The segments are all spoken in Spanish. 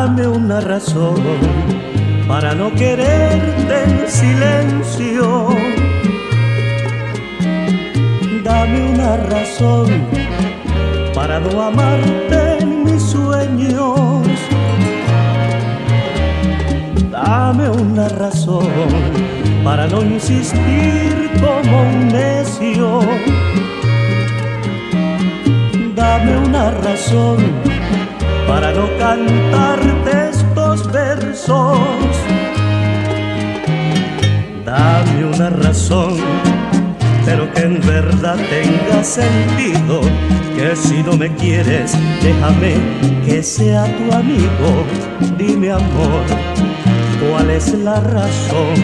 Dame una razón para no quererte en silencio. Dame una razón para no amarte en mis sueños. Dame una razón para no insistir como un necio. Dame una razón para no cantarte estos versos. Dame una razón, pero que en verdad tenga sentido. Que si no me quieres, déjame que sea tu amigo. Dime, amor, ¿cuál es la razón?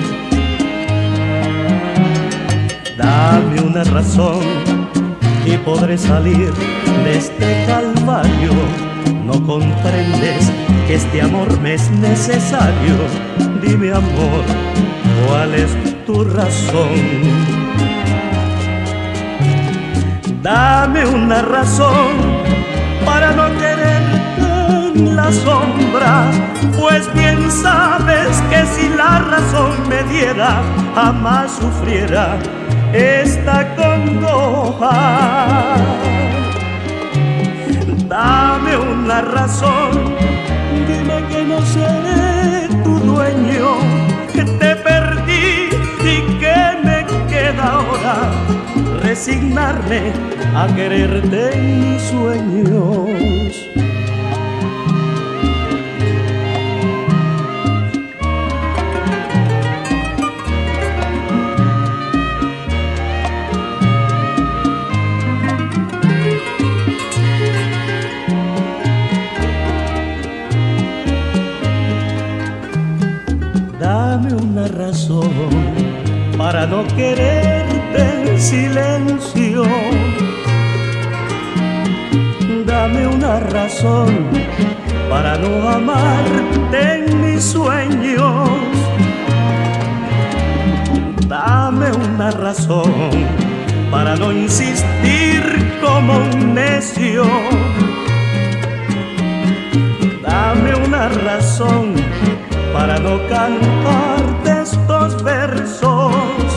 Dame una razón y podré salir de este calvario. No comprendes que este amor me es necesario. Dime, amor, ¿cuál es tu razón? Dame una razón para no quererte en la sombra, pues bien sabes que si la razón me diera, jamás sufriera esta congoja. Dame una razón, dime que no seré tu dueño, que te perdí y que me queda ahora resignarme a quererte en mis sueños. Dame una razón para no quererte en silencio. Dame una razón para no amarte en mis sueños. Dame una razón para no insistir como un necio. Dame una razón para no cantarte estos versos.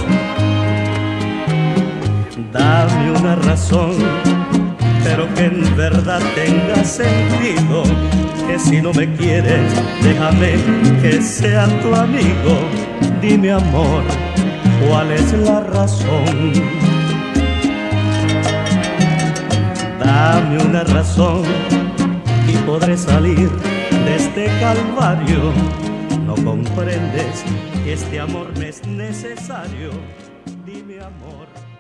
Dame una razón, pero que en verdad tenga sentido. Que si no me quieres, déjame que sea tu amigo. Dime, amor, ¿cuál es la razón? Dame una razón y podré salir de este calvario. No comprendes que este amor me es necesario. Dime, amor.